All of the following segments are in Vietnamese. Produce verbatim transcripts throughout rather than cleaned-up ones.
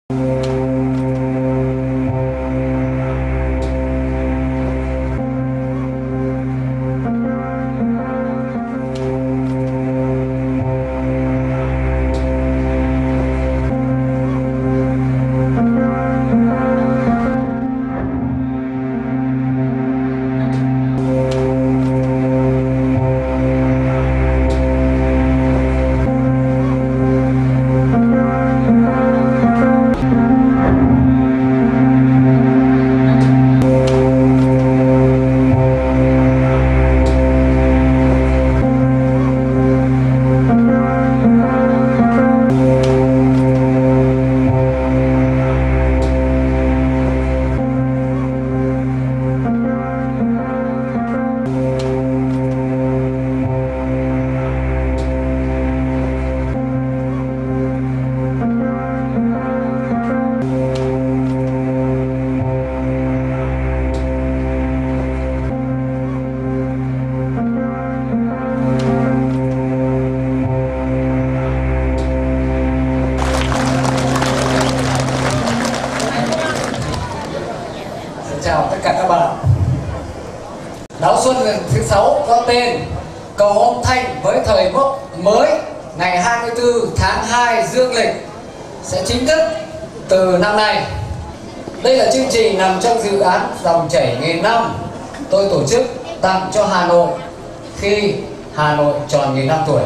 Chào tất cả các bạn. Đáo xuân lần thứ sáu có tên Cầu Âm Thanh với thời mốc mới ngày hai mươi tư tháng hai dương lịch sẽ chính thức từ năm nay. Đây là chương trình nằm trong dự án Dòng Chảy Nghìn Năm tôi tổ chức tặng cho Hà Nội khi Hà Nội tròn nghìn năm tuổi.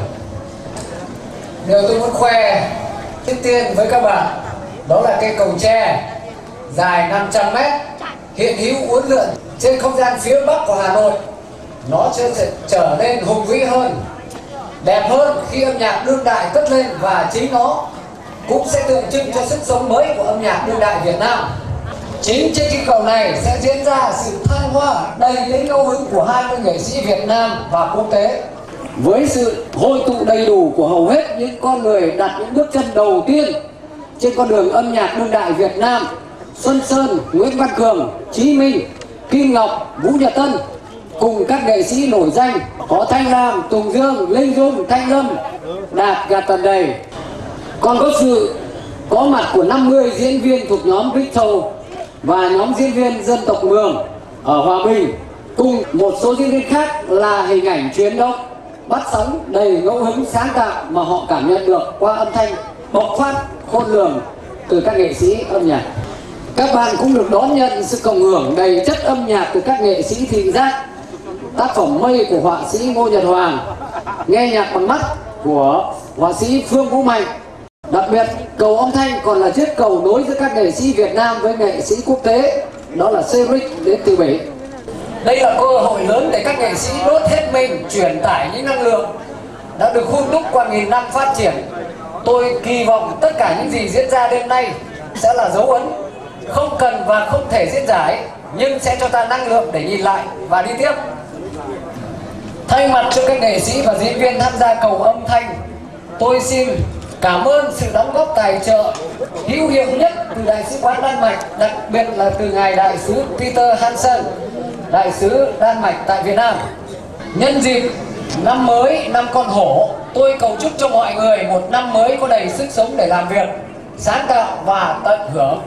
Điều tôi muốn khoe trước tiên với các bạn đó là cây cầu tre dài năm trăm mét hiện hữu uốn lượn trên không gian phía bắc của Hà Nội. Nó sẽ trở nên hùng vĩ hơn, đẹp hơn khi âm nhạc đương đại cất lên, và chính nó cũng sẽ tượng trưng cho sức sống mới của âm nhạc đương đại Việt Nam. Chính trên cây cầu này sẽ diễn ra sự thăng hoa đầy tính ngẫu hứng của hai mươi nghệ sĩ Việt Nam và quốc tế, với sự hội tụ đầy đủ của hầu hết những con người đặt những bước chân đầu tiên trên con đường âm nhạc đương đại Việt Nam: Xuân Sơn, Nguyễn Văn Cường, Chí Minh, Kim Ngọc, Vũ Nhật Tân, cùng các nghệ sĩ nổi danh có Thanh Lam, Tùng Dương, Linh Dung, Thanh Lâm, Đạt, Gạt Tần Đầy. Còn có sự có mặt của năm mươi diễn viên thuộc nhóm Victor và nhóm diễn viên dân tộc Mường ở Hòa Bình, cùng một số diễn viên khác là hình ảnh chuyến động bắt sóng đầy ngẫu hứng sáng tạo mà họ cảm nhận được qua âm thanh bộc phát khôn lường từ các nghệ sĩ âm nhạc. Các bạn cũng được đón nhận sự cộng hưởng đầy chất âm nhạc từ các nghệ sĩ thị giác, tác phẩm Mây của họa sĩ Ngô Nhật Hoàng, nghe nhạc bằng mắt của họa sĩ Phương Vũ Mạnh. Đặc biệt, cầu âm thanh còn là chiếc cầu nối giữa các nghệ sĩ Việt Nam với nghệ sĩ quốc tế, đó là Cedric đến từ Bỉ. Đây là cơ hội lớn để các nghệ sĩ đốt hết mình, truyền tải những năng lượng đã được hun đúc qua nghìn năm phát triển. Tôi kỳ vọng tất cả những gì diễn ra đêm nay sẽ là dấu ấn không cần và không thể diễn giải, nhưng sẽ cho ta năng lượng để nhìn lại và đi tiếp. Thay mặt cho các nghệ sĩ và diễn viên tham gia cầu âm thanh, tôi xin cảm ơn sự đóng góp tài trợ hữu hiệu nhất từ Đại sứ quán Đan Mạch, đặc biệt là từ ngài Đại sứ Peter Hansen, Đại sứ Đan Mạch tại Việt Nam. Nhân dịp năm mới, năm con hổ, tôi cầu chúc cho mọi người một năm mới có đầy sức sống để làm việc, sáng tạo và tận hưởng.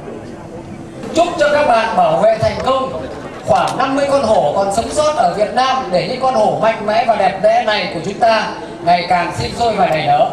Chúc cho các bạn bảo vệ thành công khoảng năm mươi con hổ còn sống sót ở Việt Nam, để những con hổ mạnh mẽ và đẹp đẽ này của chúng ta ngày càng sinh sôi và nảy nở.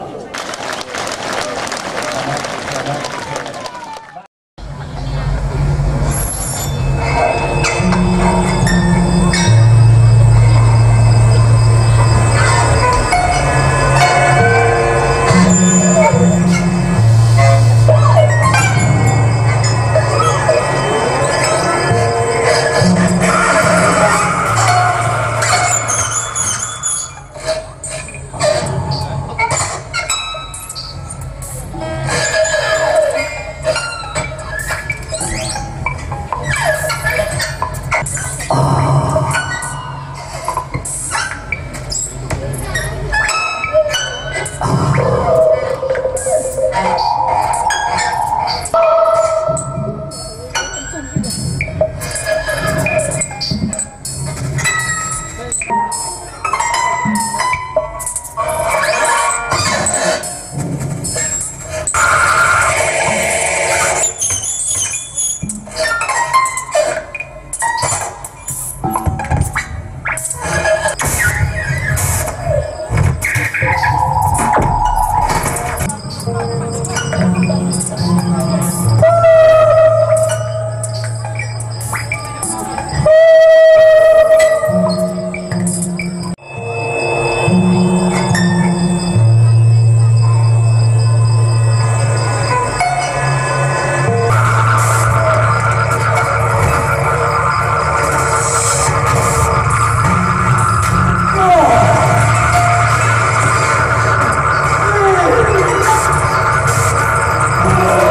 Oh!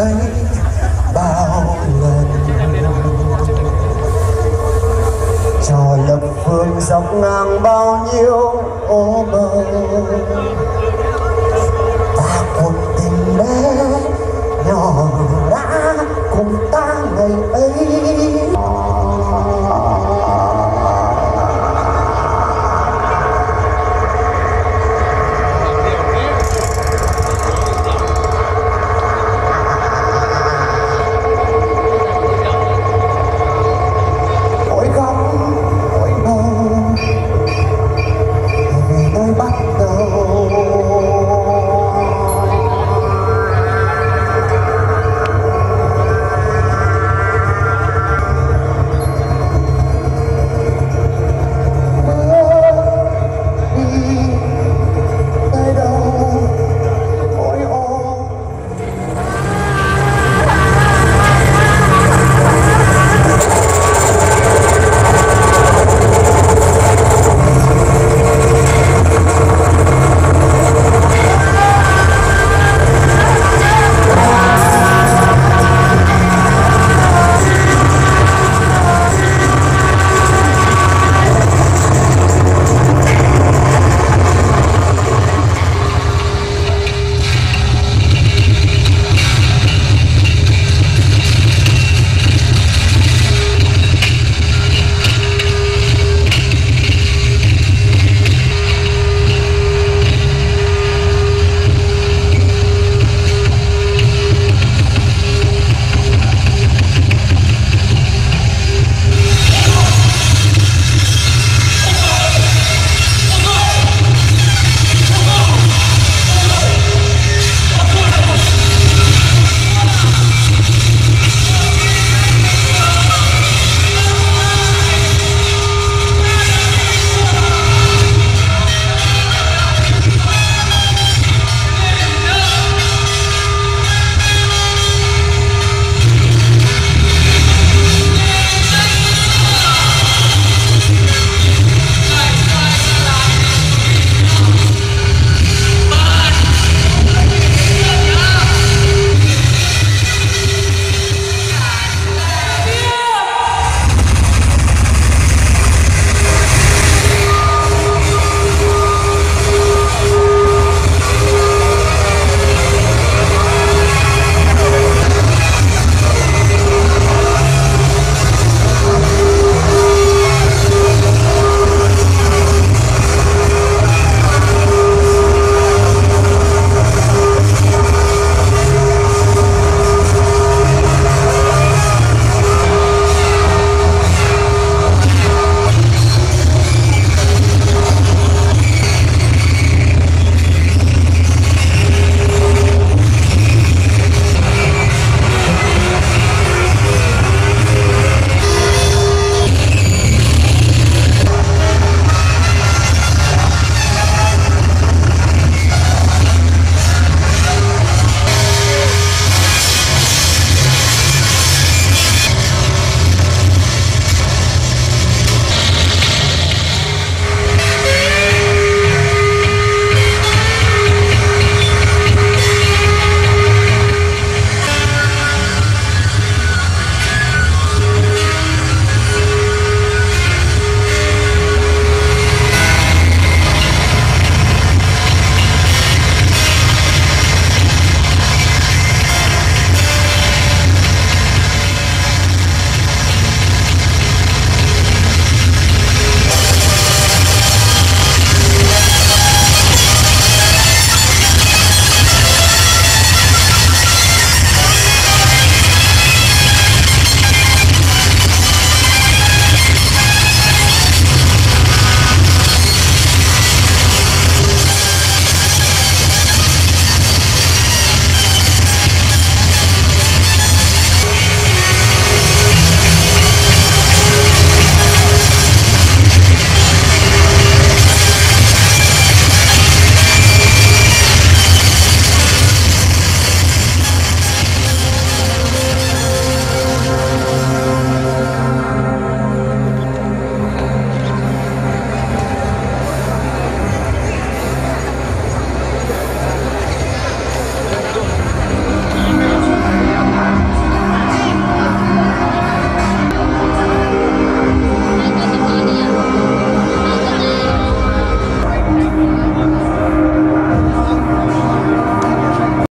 ấy bao lần. Cho lập phương dọc ngang bao nhiêu ô